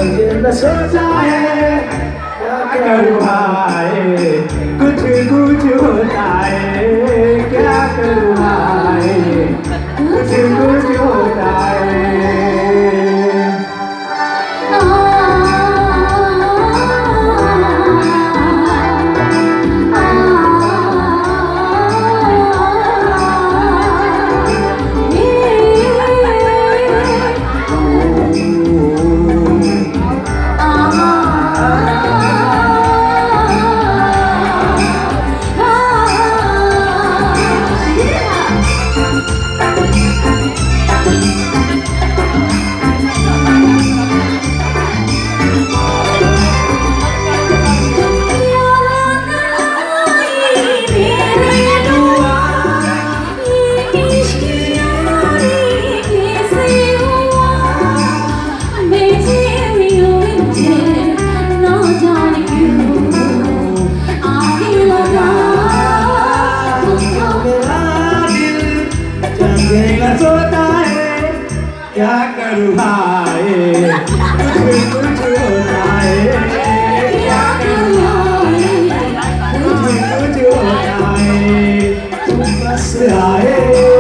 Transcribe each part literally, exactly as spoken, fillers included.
ये न सोचा है क्या करूँ भाई, कुछ कुछ होता है क्या करूँ भाई, कुछ कुछ होता है। क्या करूँ भाई, कुछ कुछ होता है क्या करूँ भाई, कुछ कुछ होता है। तुम बस आए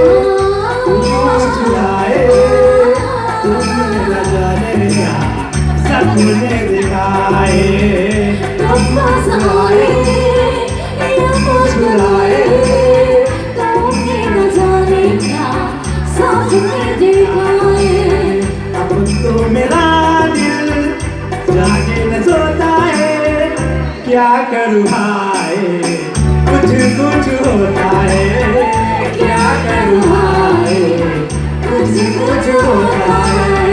तुम आए तुमने न जाने क्या सपने दिखाए। तुम बस आए मुस्कुराए तुमने न जाने क्या सपने दिखाए। तो मेरा दिल जाने न सोता है क्या करूँ भाई, कुछ कुछ होता है क्या करूँ भाई, कुछ कुछ होता है।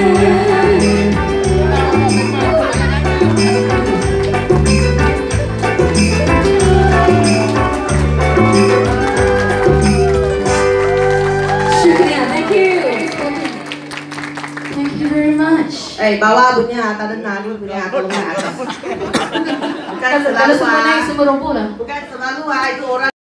Eh, bawa punya tadi nani punya atau nggak? Bukan selalu, bukan selalu itu orang.